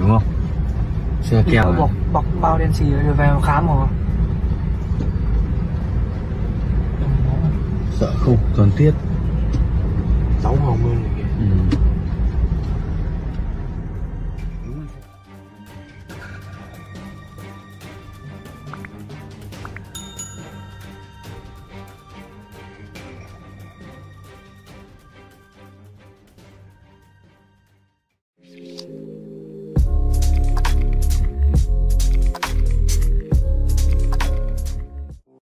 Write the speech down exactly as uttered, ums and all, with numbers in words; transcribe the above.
đúng không? Chưa kèo bọc, bọc bao đen xì rồi về khám rồi. Sợ không cần thiết.